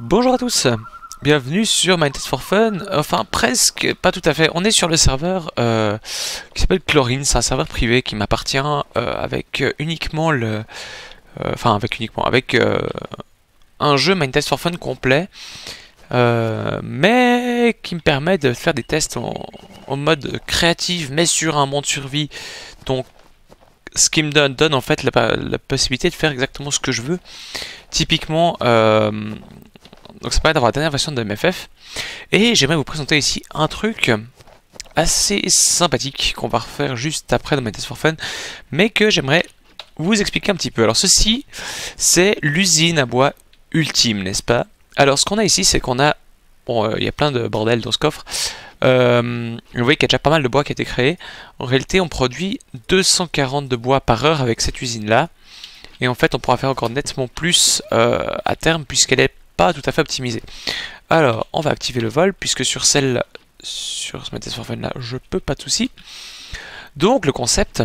Bonjour à tous, bienvenue sur Minetest for Fun, enfin presque, pas tout à fait, on est sur le serveur qui s'appelle Chlorine, c'est un serveur privé qui m'appartient avec uniquement avec un jeu Minetest for Fun complet, mais qui me permet de faire des tests en mode créatif mais sur un monde survie, donc ce qui me donne en fait la possibilité de faire exactement ce que je veux. Typiquement, donc ça permet d'avoir la dernière version de MFF. Et j'aimerais vous présenter ici un truc assez sympathique qu'on va refaire juste après dans Minetest for Fun, mais que j'aimerais vous expliquer un petit peu. Alors ceci, c'est l'usine à bois ultime, n'est-ce pas? Alors ce qu'on a ici, c'est qu'on a... Bon, il y a plein de bordel dans ce coffre. Vous voyez qu'il y a déjà pas mal de bois qui a été créé. En réalité, on produit 240 de bois par heure avec cette usine-là. Et en fait, on pourra faire encore nettement plus à terme, puisqu'elle est pas tout à fait optimisée. Alors, on va activer le vol, puisque sur ce Minetest for Fun là, je peux pas de soucis. Donc, le concept,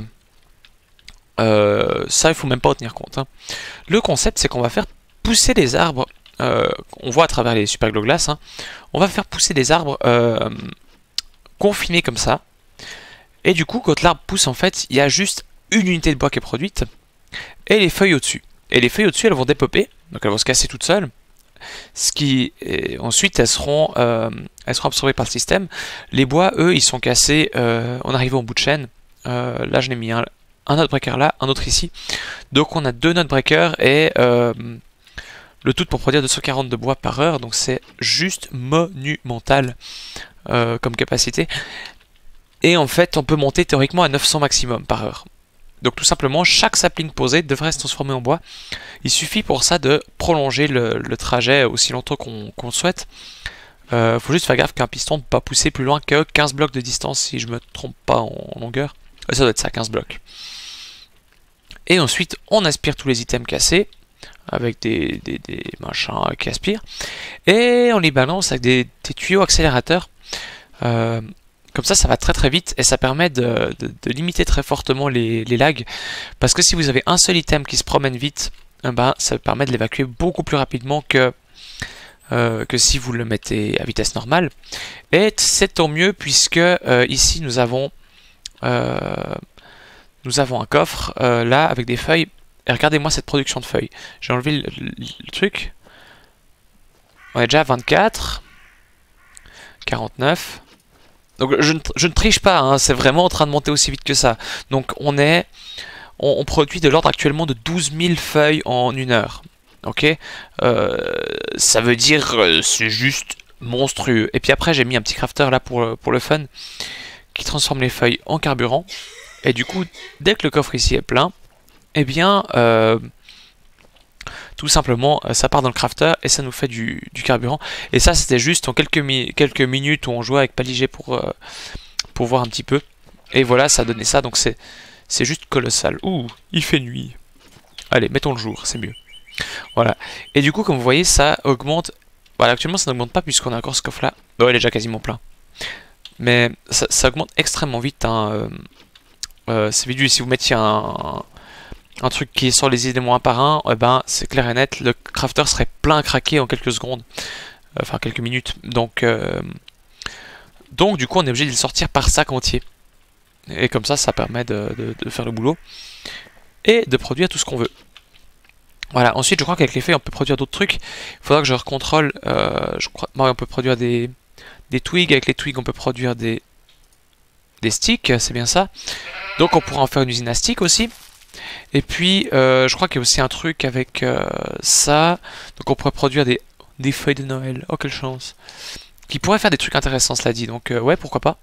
ça, il faut même pas en tenir compte. Hein. Le concept, c'est qu'on va faire pousser les arbres. On voit à travers les super glow glass. Hein, on va faire pousser des arbres confinés comme ça. Et du coup, quand l'arbre pousse, en fait, il y a juste une unité de bois qui est produite. Et les feuilles au-dessus. Et les feuilles au-dessus, elles vont dépopper, donc elles vont se casser toutes seules. Ensuite, elles seront absorbées par le système. Les bois, eux, ils sont cassés. On arrive au bout de chaîne. Là, je l'ai mis un node breaker là, un autre ici. Donc, on a deux node breakers et le tout pour produire 240 de bois par heure. Donc, c'est juste monumental comme capacité. Et en fait, on peut monter théoriquement à 900 maximum par heure. Donc tout simplement, chaque sapling posé devrait se transformer en bois. Il suffit pour ça de prolonger le trajet aussi longtemps qu'on souhaite. Faut juste faire gaffe qu'un piston ne peut pas pousser plus loin que 15 blocs de distance, si je me trompe pas en longueur. Ça doit être ça, 15 blocs. Et ensuite, on aspire tous les items cassés, avec des machins qui aspirent. Et on les balance avec des tuyaux accélérateurs. Comme ça va très très vite et ça permet de limiter très fortement les lags. Parce que si vous avez un seul item qui se promène vite, ça permet de l'évacuer beaucoup plus rapidement que si vous le mettez à vitesse normale. Et c'est tant mieux puisque ici nous avons un coffre là avec des feuilles. Et regardez-moi cette production de feuilles. J'ai enlevé le truc. On est déjà à 24, 49. Donc je ne triche pas, hein, c'est vraiment en train de monter aussi vite que ça. Donc on produit de l'ordre actuellement de 12 000 feuilles en une heure. Ok, ça veut dire c'est juste monstrueux. Et puis après j'ai mis un petit crafter là pour le fun qui transforme les feuilles en carburant. Et du coup dès que le coffre ici est plein, eh bien tout simplement ça part dans le crafter et ça nous fait du carburant. Et ça c'était juste en quelques minutes où on jouait avec Paligé pour voir un petit peu. Et voilà, ça a donné ça, donc c'est juste colossal. Ouh, il fait nuit. Allez, mettons le jour, c'est mieux. Voilà. Et du coup, comme vous voyez, ça augmente. Voilà, actuellement ça n'augmente pas puisqu'on a encore ce coffre là. Oh, il est déjà quasiment plein. Mais ça augmente extrêmement vite. Hein. C'est vidéo, si vous mettiez un truc qui est sur les éléments un par un, c'est clair et net, le crafter serait plein à craquer en quelques secondes, enfin quelques minutes. Donc du coup on est obligé de le sortir par sac entier. Et comme ça permet de faire le boulot et de produire tout ce qu'on veut. Voilà, ensuite je crois qu'avec les feuilles on peut produire d'autres trucs. Il faudra que je recontrôle, je crois on peut produire des twigs, avec les twigs on peut produire des sticks, c'est bien ça. Donc on pourra en faire une usine à sticks aussi. Et puis, je crois qu'il y a aussi un truc avec ça. Donc, on pourrait produire des feuilles de Noël. Oh, quelle chance! Qui pourrait faire des trucs intéressants, cela dit. Donc, ouais, pourquoi pas.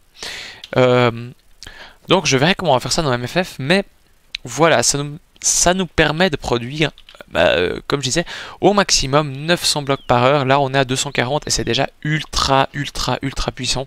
Donc, je verrai comment on va faire ça dans MFF. Mais voilà, ça nous permet de produire, comme je disais, au maximum 900 blocs par heure. Là, on est à 240 et c'est déjà ultra puissant.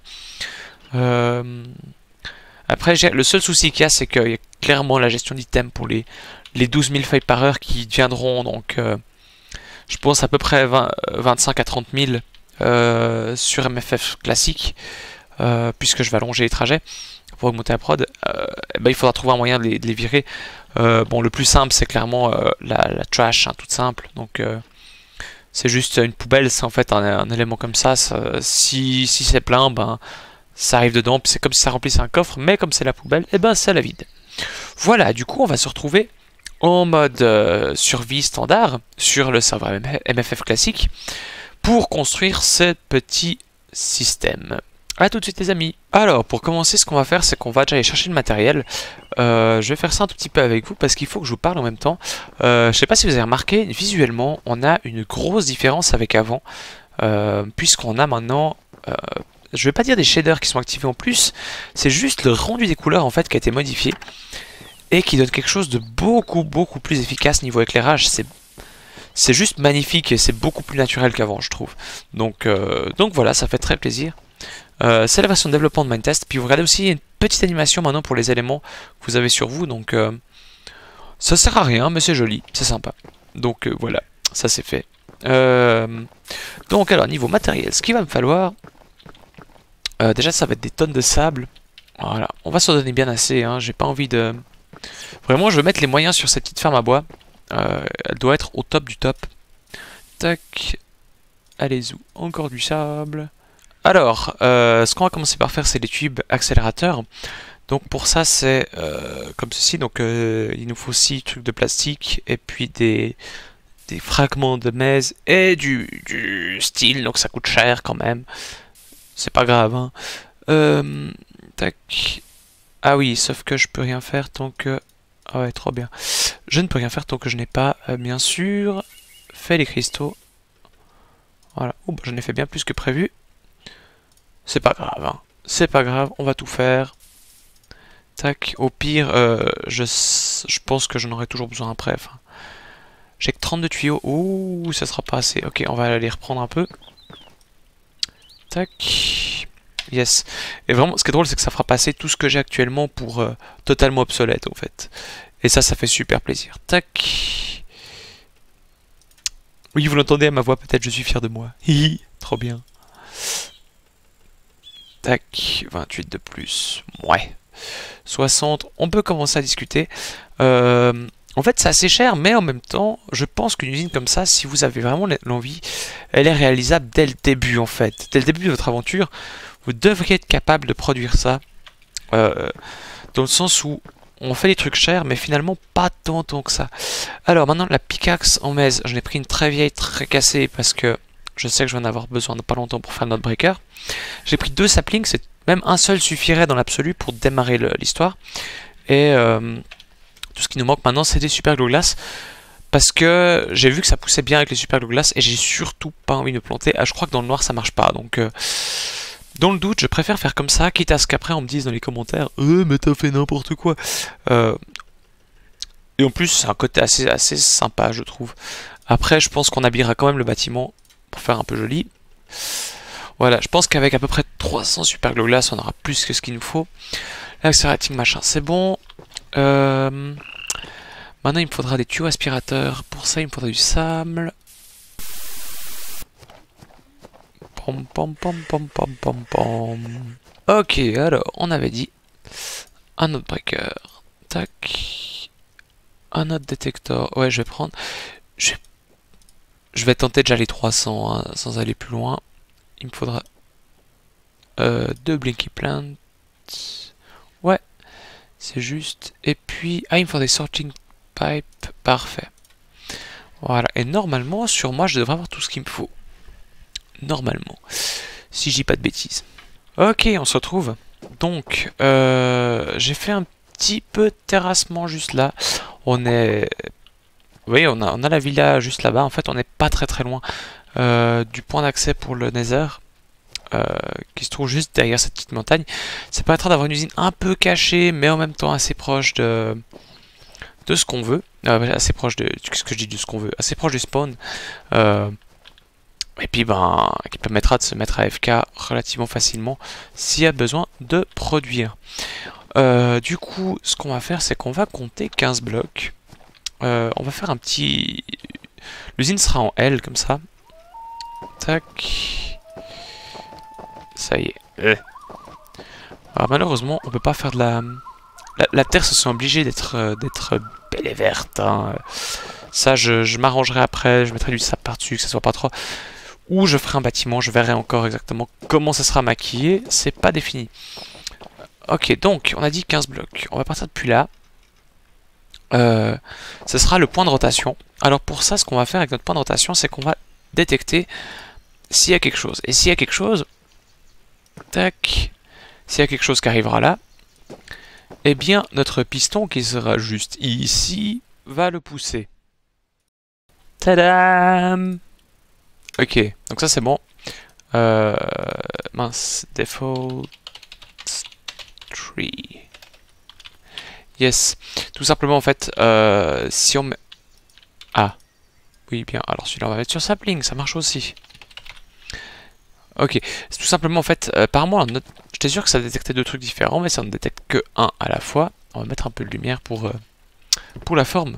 Après, le seul souci qu'il y a, c'est qu'il y a clairement la gestion d'items pour les 12 000 feuilles par heure qui deviendront, donc, je pense à peu près 25 à 30 000 sur MFF classique, puisque je vais allonger les trajets pour augmenter la prod. Il faudra trouver un moyen de les virer. Bon, le plus simple, c'est clairement la trash, hein, toute simple. Donc, C'est juste une poubelle, c'est en fait un élément comme ça. Si c'est plein, ben ça arrive dedans. Puis c'est comme si ça remplissait un coffre, mais comme c'est la poubelle, et ben ça la vide. Voilà, du coup on va se retrouver en mode survie standard sur le serveur MFF classique pour construire ce petit système. A tout de suite les amis. Alors pour commencer, ce qu'on va faire, c'est qu'on va déjà aller chercher le matériel. Je vais faire ça un tout petit peu avec vous parce qu'il faut que je vous parle en même temps. Je sais pas si vous avez remarqué, visuellement on a une grosse différence avec avant, puisqu'on a maintenant, je vais pas dire des shaders qui sont activés en plus, c'est juste le rendu des couleurs en fait qui a été modifié et qui donne quelque chose de beaucoup plus efficace niveau éclairage. C'est juste magnifique et c'est beaucoup plus naturel qu'avant, je trouve. Donc voilà, ça fait très plaisir. C'est la version de développement de Minetest. Puis vous regardez aussi, il y a une petite animation maintenant pour les éléments que vous avez sur vous. Donc ça sert à rien, mais c'est joli, c'est sympa. Donc voilà, ça c'est fait. Donc alors, niveau matériel, ce qu'il va me falloir, déjà ça va être des tonnes de sable. Voilà, on va s'en donner bien assez, hein. J'ai pas envie de... Vraiment, je veux mettre les moyens sur cette petite ferme à bois. Elle doit être au top du top. Tac. Allez-y, encore du sable. Alors, ce qu'on va commencer par faire, c'est les tubes accélérateurs. Donc pour ça, c'est comme ceci. Donc il nous faut 6 trucs de plastique et puis des fragments de maize et du style. Donc ça coûte cher quand même. C'est pas grave, hein. Tac. Ah oui, sauf que je peux rien faire tant que... Ah ouais, trop bien. Je ne peux rien faire tant que je n'ai pas, bien sûr, fait les cristaux. Voilà. Oh, bah, j'en ai fait bien plus que prévu. C'est pas grave, hein. C'est pas grave, on va tout faire. Tac. Au pire, je pense que j'en aurai toujours besoin après. Enfin, j'ai que 32 tuyaux. Ouh, ça sera pas assez. Ok, on va aller reprendre un peu. Tac. Yes. Et vraiment, ce qui est drôle, c'est que ça fera passer tout ce que j'ai actuellement pour totalement obsolète, en fait. Et ça fait super plaisir. Tac. Oui, vous l'entendez à ma voix, peut-être, je suis fier de moi. Hihi, trop bien. Tac, 28 de plus. Ouais. 60, on peut commencer à discuter. En fait, c'est assez cher, mais en même temps, je pense qu'une usine comme ça, si vous avez vraiment l'envie, elle est réalisable dès le début, en fait. Dès le début de votre aventure, vous devriez être capable de produire ça. Dans le sens où on fait des trucs chers, mais finalement pas tant que ça. Alors maintenant, la pickaxe en maize, j'en ai pris une très vieille, très cassée, parce que je sais que je vais en avoir besoin de pas longtemps pour faire notre breaker. J'ai pris 2 saplings, même un seul suffirait dans l'absolu pour démarrer l'histoire. Et tout ce qui nous manque maintenant, c'est des super glue glass. Parce que j'ai vu que ça poussait bien avec les super glue glass et j'ai surtout pas envie de me planter. Ah, je crois que dans le noir ça marche pas. Donc, dans le doute, je préfère faire comme ça, quitte à ce qu'après on me dise dans les commentaires mais t'as fait n'importe quoi. Et en plus, c'est un côté assez sympa, je trouve. Après, je pense qu'on habillera quand même le bâtiment pour faire un peu joli. Voilà, je pense qu'avec à peu près 300 super glue glass, on aura plus que ce qu'il nous faut. L'accélérating machin, c'est bon. Maintenant, il me faudra des tuyaux aspirateurs. Pour ça, il me faudra du sable. Pom pom pom pom pom pom pom. Ok, alors, on avait dit un autre breaker. Tac. Un autre détecteur. Ouais, je vais prendre... Je vais tenter déjà les 300, hein, sans aller plus loin. Il me faudra 2 Blinky Plants. Ouais, c'est juste. Et puis, ah, il me faut des sorting pipes. Parfait. Voilà. Et normalement, sur moi, je devrais avoir tout ce qu'il me faut. Normalement. Si je dis pas de bêtises. Ok, on se retrouve. Donc, j'ai fait un petit peu de terrassement juste là. On est... Oui, on a la villa juste là-bas. En fait, on n'est pas très loin du point d'accès pour le Nether. Qui se trouve juste derrière cette petite montagne. Ça permettra d'avoir une usine un peu cachée, mais en même temps assez proche de ce qu'on veut. Assez proche de... Qu'est-ce que je dis de ce qu'on veut? Assez proche du spawn. Et puis, qui permettra de se mettre à AFK relativement facilement s'il y a besoin de produire. Du coup, ce qu'on va faire, c'est qu'on va compter 15 blocs. On va faire un petit... L'usine sera en L, comme ça. Tac. Ça y est. Alors malheureusement, on peut pas faire de la... La terre se sent obligée d'être belle et verte. Hein. Ça, je m'arrangerai après, je mettrai du sable par-dessus, que ça soit pas trop... Ou je ferai un bâtiment, je verrai encore exactement comment ça sera maquillé, c'est pas défini. Ok, donc, on a dit 15 blocs. On va partir depuis là. Ce sera le point de rotation. Alors pour ça, ce qu'on va faire avec notre point de rotation, c'est qu'on va détecter s'il y a quelque chose. Et s'il y a quelque chose... Tac. S'il y a quelque chose qui arrivera là, eh bien, notre piston qui sera juste ici va le pousser. Tadam! Ok, donc ça c'est bon. Mince, default tree. Yes. Tout simplement en fait, si on met... Ah. Oui, bien. Alors celui-là on va mettre sur sapling, ça marche aussi. Ok. C'est tout simplement en fait, apparemment, j'étais sûr que ça détectait deux trucs différents, mais ça ne détecte que un à la fois. On va mettre un peu de lumière pour la forme.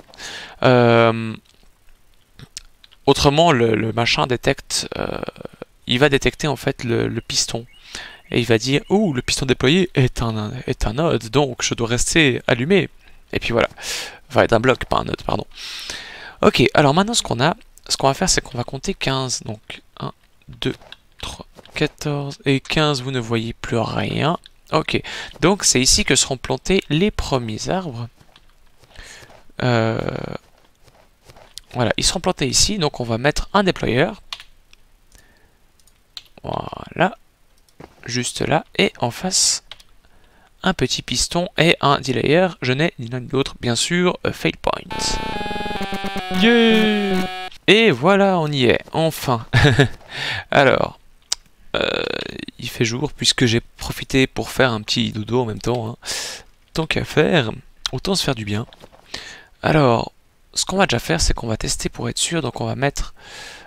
Autrement, le machin détecte, il va détecter en fait le piston. Et il va dire, oh, le piston déployé est un node, donc je dois rester allumé. Et puis voilà. Enfin, être un bloc, pas un node, pardon. Ok, alors maintenant ce qu'on va faire, c'est qu'on va compter 15. Donc 1, 2, 3, 14 et 15, vous ne voyez plus rien. Ok, donc c'est ici que seront plantés les premiers arbres. Voilà, ils seront plantés ici, donc on va mettre un déployeur. Voilà. Juste là, et en face, un petit piston et un delayer. Je n'ai ni l'un ni l'autre, bien sûr, fail point. Yeah! Et voilà, on y est, enfin. Alors, il fait jour, puisque j'ai profité pour faire un petit dodo en même temps. Hein. Tant qu'à faire, autant se faire du bien. Alors, ce qu'on va déjà faire, c'est qu'on va tester pour être sûr. Donc on va mettre,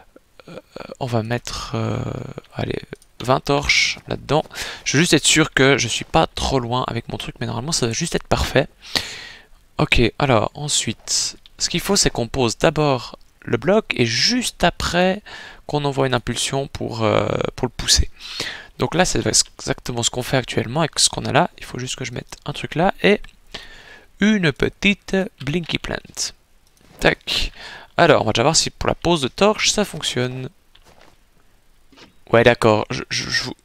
allez, 20 torches là-dedans. Je veux juste être sûr que je suis pas trop loin avec mon truc, mais normalement ça va juste être parfait. Ok, alors ensuite, ce qu'il faut, c'est qu'on pose d'abord le bloc et juste après qu'on envoie une impulsion pour le pousser. Donc là, c'est exactement ce qu'on fait actuellement avec ce qu'on a là. Il faut juste que je mette un truc là et une petite Blinky Plant. Tac. Alors, on va déjà voir si pour la pose de torche, ça fonctionne. Ouais, d'accord. Je vous...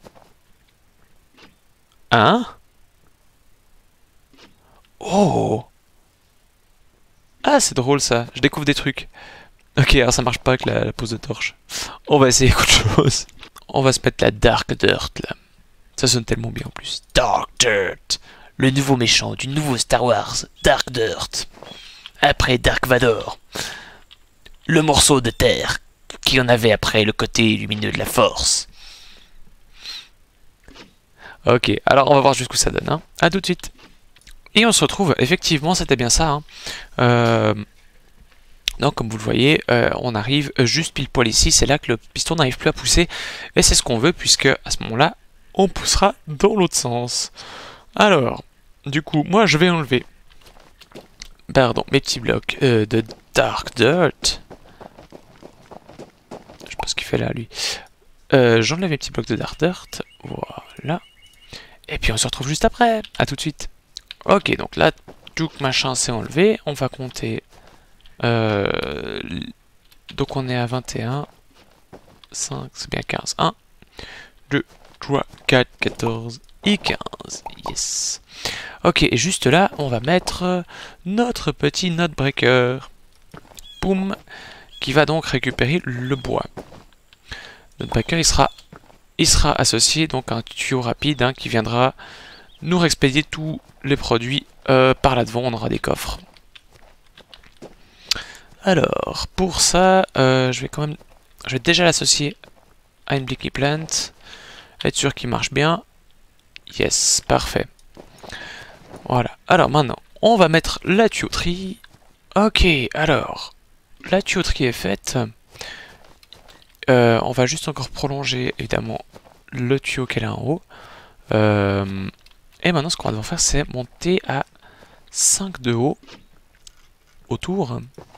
Hein? Oh! Ah, c'est drôle ça. Je découvre des trucs. Ok, alors ça marche pas avec la pose de torche. On va essayer autre chose. On va se mettre la Dark Dirt là. Ça sonne tellement bien en plus. Dark Dirt! Le nouveau méchant du nouveau Star Wars, Dark Dirt. Après Dark Vador. Le morceau de terre qui en avait après le côté lumineux de la force. Ok, alors on va voir jusqu'où ça donne. Hein. A tout de suite. Et on se retrouve, effectivement, c'était bien ça. Hein. Donc, comme vous le voyez, on arrive juste pile poil ici. C'est là que le piston n'arrive plus à pousser. Et c'est ce qu'on veut, puisque à ce moment-là, on poussera dans l'autre sens. Alors, du coup, moi, je vais enlever mes petits blocs de Dark Dirt. Je sais pas ce qu'il fait là, lui. J'enlève mes petits blocs de Dark Dirt. Voilà. Et puis on se retrouve juste après. À tout de suite. Ok, donc là, tout machin s'est enlevé. On va compter. Donc on est à 21. 5, c'est bien 15. 1, 2, 3, 4, 14 et 15. Yes. Ok, et juste là, on va mettre notre petit node breaker. Boum. Qui va donc récupérer le bois. Notre breaker, il sera associé donc à un tuyau rapide hein, qui viendra nous réexpédier tous les produits par là devant. On aura des coffres. Alors, pour ça, je vais déjà l'associer à une Blinky Plant. Être sûr qu'il marche bien. Yes, parfait. Voilà. Alors maintenant, on va mettre la tuyauterie. Ok, alors, la tuyauterie est faite. On va juste encore prolonger, évidemment, le tuyau qu'elle a en haut. Et maintenant, ce qu'on va devoir faire, c'est monter à 5 de haut autour.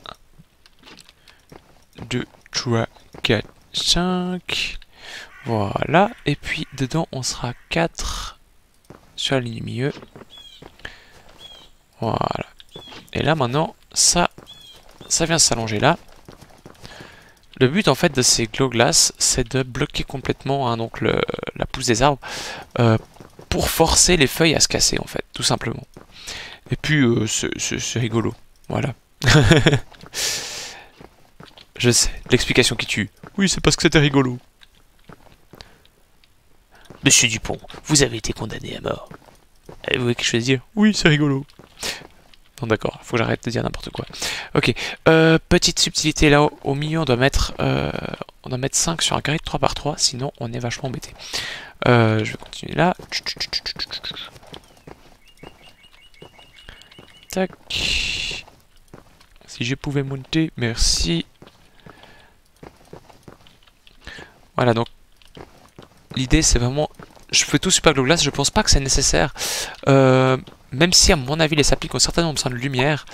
2, 3, 4, 5. Voilà. Et puis, dedans, on sera 4 sur la ligne du milieu. Voilà. Et là, maintenant, ça, ça vient s'allonger là. Le but en fait de ces glow glass, c'est de bloquer complètement hein, donc la pousse des arbres pour forcer les feuilles à se casser en fait, tout simplement. Et puis c'est rigolo, voilà. Je sais, l'explication qui tue. Oui, c'est parce que c'était rigolo. Monsieur Dupont, vous avez été condamné à mort. Vous voulez quelque chose à dire? Oui, c'est rigolo. Non, d'accord, faut que j'arrête de dire n'importe quoi. Ok, petite subtilité là au milieu, on doit mettre 5 sur un carré de 3 par 3, sinon on est vachement embêté. Je vais continuer là. Tac. Si je pouvais monter, merci. Voilà, donc l'idée c'est vraiment... Je fais tout super glow glass, je pense pas que c'est nécessaire. Même si à mon avis les saplings ont certainement besoin de lumière.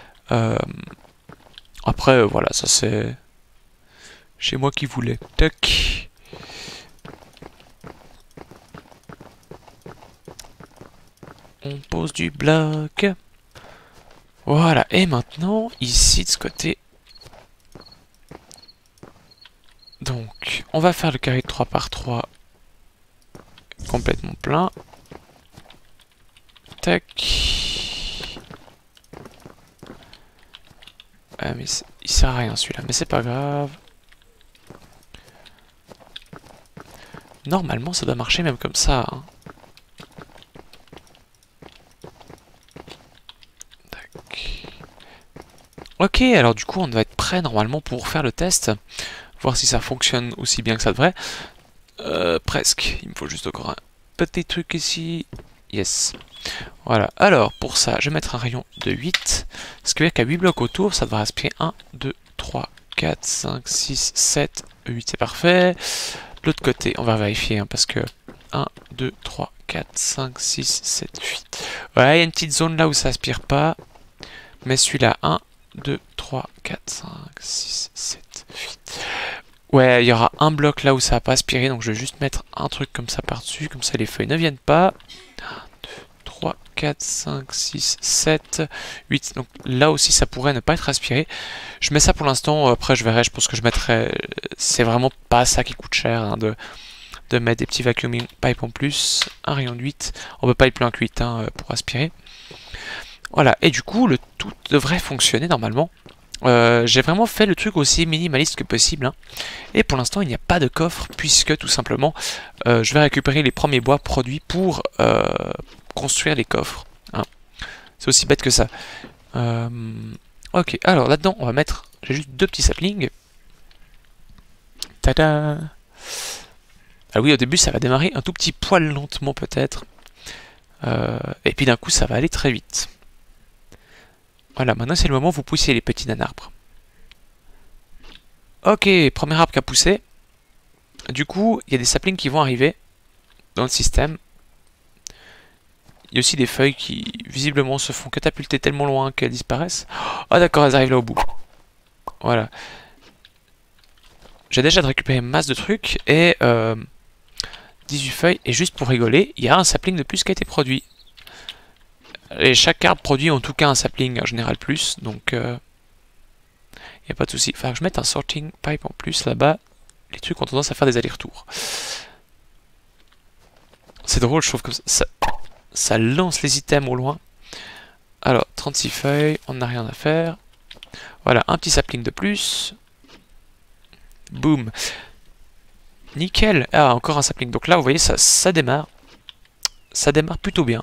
Après voilà, ça c'est chez moi qui voulais. Tac. On pose du bloc. Voilà, et maintenant ici de ce côté. Donc on va faire le carré de 3 par 3 complètement plein. Tac. Ah mais il sert à rien celui-là, mais c'est pas grave. Normalement ça doit marcher même comme ça. Hein. Tac. Ok, alors du coup on va être prêt normalement pour faire le test. Voir si ça fonctionne aussi bien que ça devrait. Presque. Il me faut juste encore un petit truc ici. Yes. Voilà. Alors, pour ça, je vais mettre un rayon de 8. Ce qui veut dire qu'à 8 blocs autour, ça devrait aspirer 1, 2, 3, 4, 5, 6, 7, 8. C'est parfait. De l'autre côté, on va vérifier hein, parce que 1, 2, 3, 4, 5, 6, 7, 8. Ouais, il y a une petite zone là où ça aspire pas. Mais celui-là, 1, 2, 3, 4, 5, 6, 7, 8. Ouais, il y aura un bloc là où ça va pas aspirer, donc je vais juste mettre un truc comme ça par-dessus, comme ça les feuilles ne viennent pas. 1, 2, 3, 4, 5, 6, 7, 8. Donc là aussi ça pourrait ne pas être aspiré. Je mets ça pour l'instant, après je verrai, je pense que je mettrai... C'est vraiment pas ça qui coûte cher, hein, de mettre des petits vacuuming pipes en plus. Un rayon de 8, on peut pas être plus que 8 hein, pour aspirer. Voilà, et du coup le tout devrait fonctionner normalement. J'ai vraiment fait le truc aussi minimaliste que possible hein. Et pour l'instant il n'y a pas de coffre puisque tout simplement je vais récupérer les premiers bois produits pour construire les coffres hein. C'est aussi bête que ça. Ok, alors là-dedans on va mettre, j'ai juste 2 petits saplings. Tada. Ah oui, au début ça va démarrer un tout petit poil lentement peut-être, et puis d'un coup ça va aller très vite. Voilà, maintenant c'est le moment où vous poussez les petits nains d'arbres. Ok, premier arbre qui a poussé. Du coup, il y a des saplings qui vont arriver dans le système. Il y a aussi des feuilles qui, visiblement, se font catapulter tellement loin qu'elles disparaissent. Ah d'accord, elles arrivent là au bout. Voilà. J'ai déjà récupéré masse de trucs et 18 feuilles. Et juste pour rigoler, il y a un sapling de plus qui a été produit. Et chaque arbre produit en tout cas un sapling en général plus, donc il n'y a pas de souci. Il faudra que je mette un sorting pipe en plus là-bas. Les trucs ont tendance à faire des allers-retours. C'est drôle, je trouve que ça lance les items au loin. Alors, 36 feuilles, on n'a rien à faire. Voilà, un petit sapling de plus. Boum. Nickel. Ah, encore un sapling. Donc là, vous voyez, ça démarre. Ça démarre plutôt bien.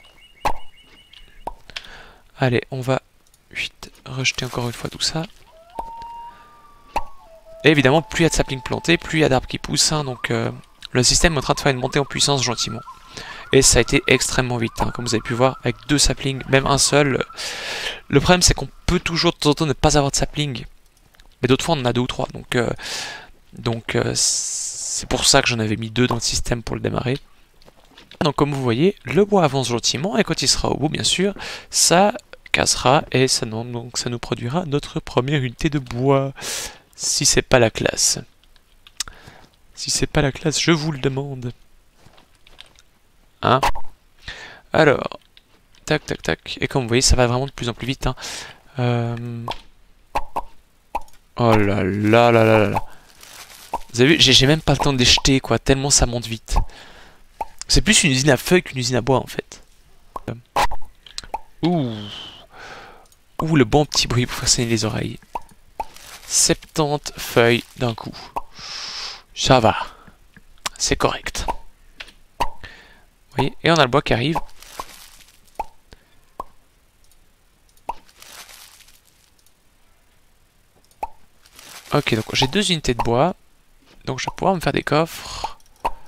Allez, on va rejeter encore une fois tout ça. Et évidemment, plus il y a de saplings plantés, plus il y a d'arbres qui poussent. Hein, donc le système est en train de faire une montée en puissance gentiment. Et ça a été extrêmement vite, hein, comme vous avez pu voir, avec 2 saplings, même un seul. Le problème, c'est qu'on peut toujours de temps en temps ne pas avoir de sapling. Mais d'autres fois, on en a 2 ou 3. Donc c'est pour ça que j'en avais mis 2 dans le système pour le démarrer. Donc comme vous voyez, le bois avance gentiment et quand il sera au bout, bien sûr, ça cassera et ça nous produira notre première unité de bois. Si c'est pas la classe. Si c'est pas la classe, je vous le demande. Hein? Alors, tac, tac, tac. Et comme vous voyez, ça va vraiment de plus en plus vite. Hein. Oh là là là là là. Vous avez vu, j'ai même pas le temps de les jeter, quoi, tellement ça monte vite. C'est plus une usine à feuilles qu'une usine à bois, en fait. Ouh. Ouh, le bon petit bruit pour faire saigner les oreilles. 70 feuilles d'un coup. Ça va. C'est correct. Vous voyez, et on a le bois qui arrive. Ok, donc j'ai 2 unités de bois. Donc je vais pouvoir me faire des coffres.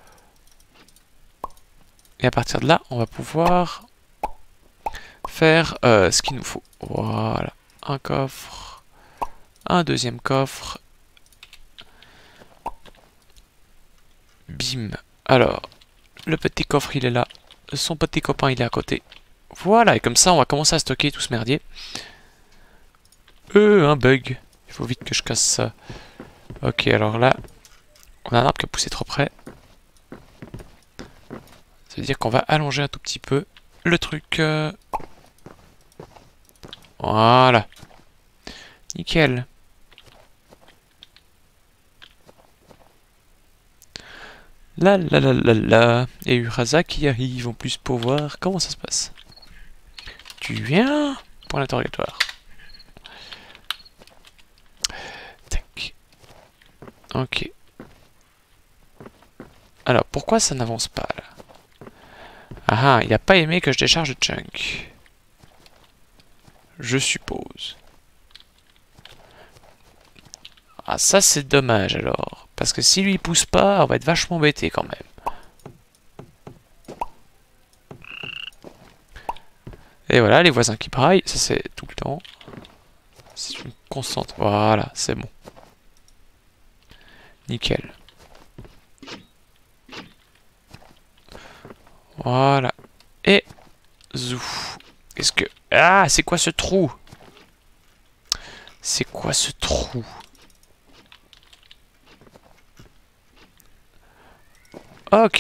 Et à partir de là, on va pouvoir faire ce qu'il nous faut. Voilà. Un coffre. Un deuxième coffre. Bim. Alors, le petit coffre il est là. Son petit copain il est à côté. Voilà, et comme ça on va commencer à stocker tout ce merdier. Un bug. Il faut vite que je casse ça. Ok, alors là, on a un arbre qui a poussé trop près. Ça veut dire qu'on va allonger un tout petit peu le truc. Voilà. Nickel. Là, là, là, là, là. Et Urasa qui arrive en plus pour voir comment ça se passe. Tu viens? Point d'interrogatoire. Tac. Ok. Alors, pourquoi ça n'avance pas, là? Ah, il n'a pas aimé que je décharge le chunk. Je suppose. Ah, ça, c'est dommage, alors. Parce que si lui, il pousse pas, on va être vachement embêté, quand même. Et voilà, les voisins qui braillent. Ça, c'est tout le temps. C'est une constante. Voilà, c'est bon. Nickel. Voilà. Et zouf. Est-ce que... Ah, c'est quoi ce trou? C'est quoi ce trou? Ok.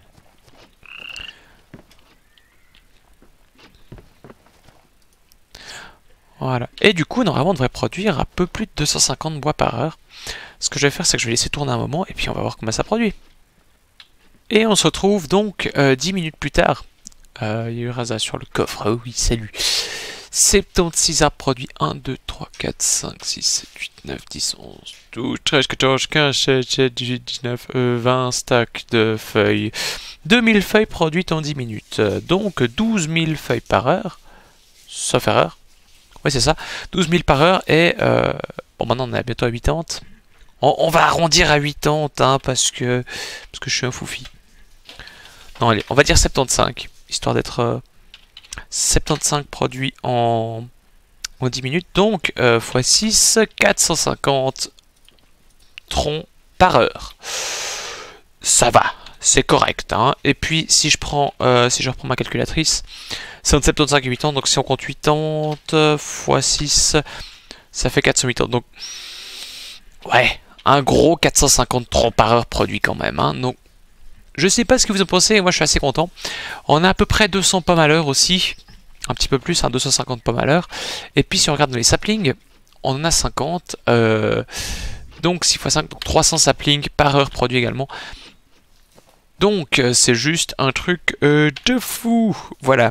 Voilà. Et du coup, normalement, on devrait produire un peu plus de 250 bois par heure. Ce que je vais faire, c'est que je vais laisser tourner un moment et puis on va voir comment ça produit. Et on se retrouve donc 10 minutes plus tard. Il y a eu Rasa sur le coffre. Oh oui, salut. 76 arbres produits. 1, 2, 3, 4, 5, 6, 7, 8, 9, 10, 11, 12, 13, 14, 15, 16, 17, 18, 19, 20 stacks de feuilles. 2000 feuilles produites en 10 minutes. Donc 12 000 feuilles par heure. Sauf erreur. Oui, c'est ça. 12 000 par heure. Et bon, maintenant on est bientôt à 80. On va arrondir à 80, hein, parce que je suis un foufi. Non, allez, on va dire 75. Histoire d'être 75 produits en 10 minutes. Donc, x 6, 450 troncs par heure. Ça va, c'est correct. Hein. Et puis, si je reprends ma calculatrice, c'est entre 75 et 80. Donc, si on compte 80 x 6, ça fait 480. Donc, ouais, un gros 450 troncs par heure produit quand même. Hein. Donc, je sais pas ce que vous en pensez, moi je suis assez content. On a à peu près 200 pommes à l'heure aussi. Un petit peu plus, hein, 250 pommes à l'heure. Et puis si on regarde dans les saplings, on en a 50. Donc 6 x 5, donc 300 saplings par heure produit également. Donc c'est juste un truc de fou. Voilà.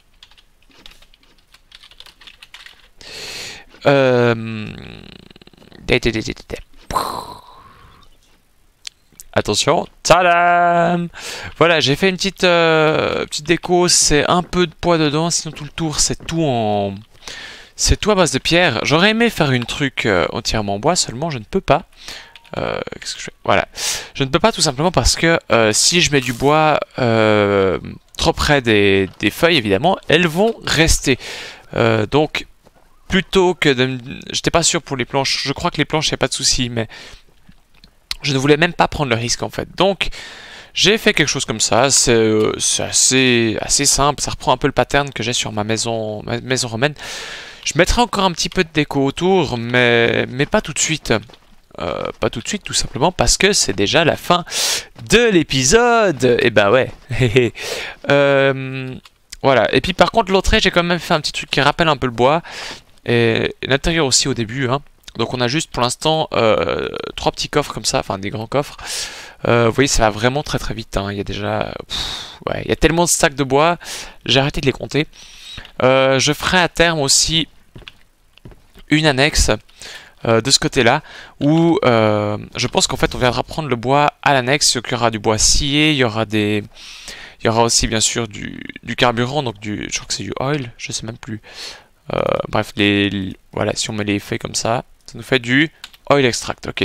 Attention, tadam! Voilà, j'ai fait une petite déco, c'est un peu de poids dedans, sinon tout le tour c'est tout à base de pierre. J'aurais aimé faire une truc entièrement en bois, seulement je ne peux pas. Qu'est-ce que je fais? Voilà, je ne peux pas tout simplement parce que si je mets du bois trop près des feuilles, évidemment, elles vont rester. Donc, plutôt que de... J'étais pas sûr pour les planches, je crois que les planches, il n'y a pas de souci, mais... Je ne voulais même pas prendre le risque en fait. Donc j'ai fait quelque chose comme ça. C'est assez simple. Ça reprend un peu le pattern que j'ai sur ma maison romaine. Je mettrai encore un petit peu de déco autour, mais pas tout de suite. Pas tout de suite, tout simplement parce que c'est déjà la fin de l'épisode. Et bah ouais. Voilà. Et puis par contre l'entrée, j'ai quand même fait un petit truc qui rappelle un peu le bois. Et l'intérieur aussi au début. Hein. Donc on a juste pour l'instant 3 petits coffres comme ça, enfin des grands coffres. Vous voyez, ça va vraiment très très vite, hein. Il y a déjà... ouais, il y a tellement de stacks de bois, j'ai arrêté de les compter. Je ferai à terme aussi une annexe de ce côté-là, où je pense qu'en fait on viendra prendre le bois à l'annexe, il y aura du bois scié, il y aura des... Il y aura aussi bien sûr du carburant, donc je crois que c'est du oil, je sais même plus. Bref, voilà, si on met les feuilles comme ça nous fait du oil extract, ok.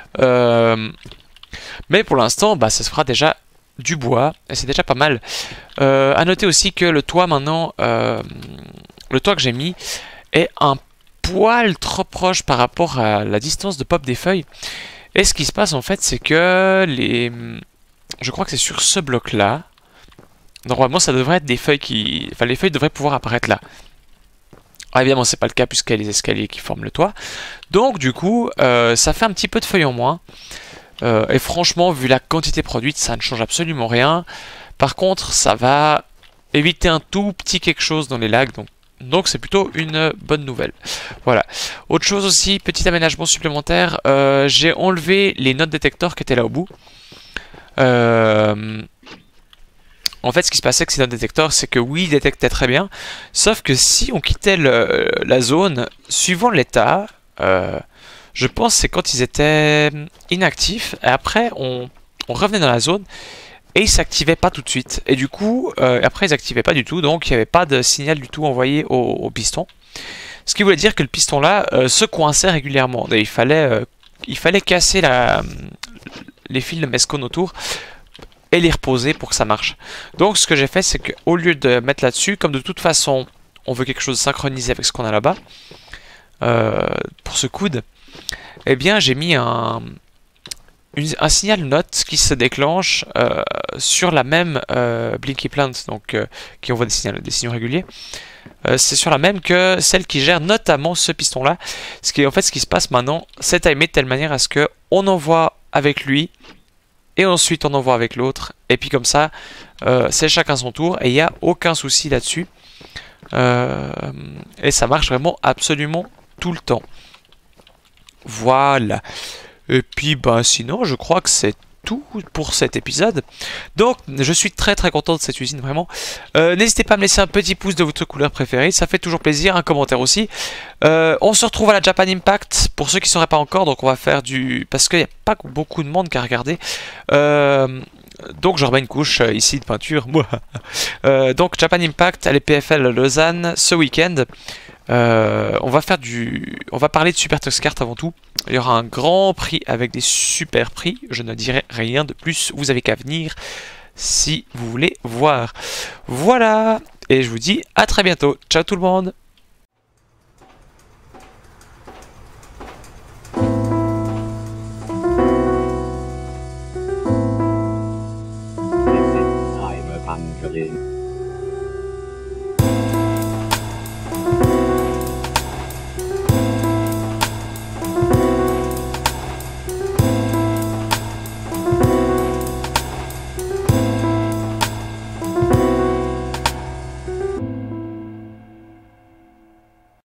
Mais pour l'instant, bah, ça se fera déjà du bois, et c'est déjà pas mal. À noter aussi que le toit maintenant, le toit que j'ai mis est un poil trop proche par rapport à la distance de pop des feuilles. Et ce qui se passe en fait, c'est que je crois que c'est sur ce bloc-là. Normalement, ça devrait être des feuilles qui... Enfin, les feuilles devraient pouvoir apparaître là. Ah, évidemment, c'est pas le cas puisqu'il y a les escaliers qui forment le toit. Donc, du coup, ça fait un petit peu de feuilles en moins. Et franchement, vu la quantité produite, ça ne change absolument rien. Par contre, ça va éviter un tout petit quelque chose dans les lags. Donc c'est plutôt une bonne nouvelle. Voilà. Autre chose aussi, petit aménagement supplémentaire. J'ai enlevé les notes détecteurs qui étaient là au bout. En fait, ce qui se passait avec ces notes détecteurs, c'est que oui, ils détectaient très bien. Sauf que si on quittait la zone, suivant l'état, je pense que c'est quand ils étaient inactifs. Et après, on revenait dans la zone et ils s'activaient pas tout de suite. Et du coup, après, ils s'activaient pas du tout. Donc, il n'y avait pas de signal du tout envoyé au piston. Ce qui voulait dire que le piston là se coinçait régulièrement. Et il fallait casser les fils de mescone autour et les reposer pour que ça marche. Donc ce que j'ai fait, c'est qu'au lieu de mettre là-dessus, comme de toute façon on veut quelque chose de synchronisé avec ce qu'on a là-bas, pour ce coude, eh bien j'ai mis un signal note qui se déclenche sur la même Blinky Plant, donc qui envoie des signaux réguliers. C'est sur la même que celle qui gère notamment ce piston là. Ce qui se passe maintenant, c'est timé de telle manière à ce que on envoie avec lui et ensuite on envoie avec l'autre, et puis comme ça c'est chacun son tour et il n'y a aucun souci là-dessus, et ça marche vraiment absolument tout le temps. Voilà. Et puis bah sinon je crois que c'est tout pour cet épisode. Donc je suis très très content de cette usine, vraiment. N'hésitez pas à me laisser un petit pouce de votre couleur préférée, ça fait toujours plaisir, un commentaire aussi. On se retrouve à la Japan Impact pour ceux qui ne sauraient pas encore, donc on va faire parce qu'il n'y a pas beaucoup de monde qui a regardé. Donc je remets une couche ici de peinture. Donc Japan Impact à l'EPFL Lausanne ce week-end. On va parler de Super Tux Kart avant tout. Il y aura un grand prix avec des super prix. Je ne dirai rien de plus. Vous avez qu'à venir si vous voulez voir. Voilà. Et je vous dis à très bientôt. Ciao tout le monde.